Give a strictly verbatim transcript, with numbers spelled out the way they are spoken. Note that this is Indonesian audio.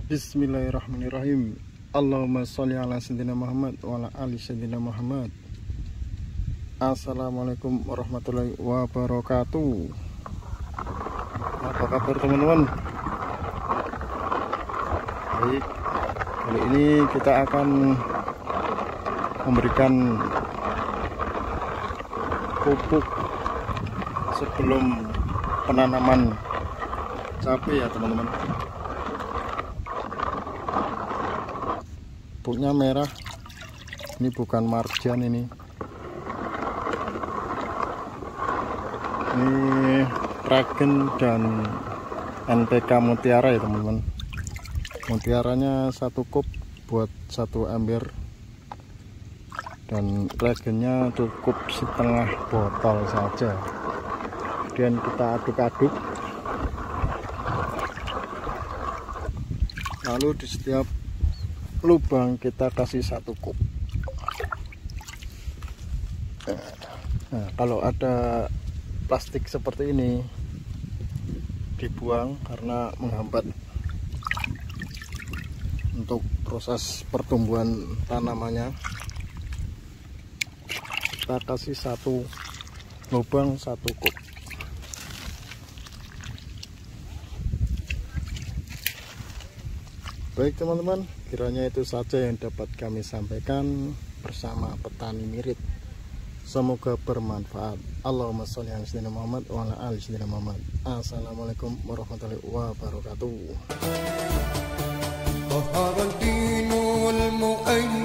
Bismillahirrahmanirrahim. Allahumma sholli ala sayyidina Muhammad wa ala ali sayyidina Muhammad. Assalamualaikum warahmatullahi wabarakatuh. Apa kabar teman-teman? Baik, kali ini kita akan memberikan pupuk sebelum penanaman cabai ya teman-teman. Pupuknya merah, ini bukan marjan, ini ini Tragen dan N P K Mutiara ya teman-teman. Mutiaranya satu kup buat satu ember, dan Tragennya cukup setengah botol saja. Kemudian kita aduk-aduk, lalu di setiap lubang kita kasih satu kup. Nah, kalau ada plastik seperti ini dibuang karena menghambat untuk proses pertumbuhan tanamannya. Kita kasih satu lubang satu kup. Baik teman-teman, kiranya itu saja yang dapat kami sampaikan bersama petani Mirit. Semoga bermanfaat. Allahumma sholli ala sayyidina Muhammad wa ala ali sayyidina Muhammad. Assalamualaikum warahmatullahi wabarakatuh.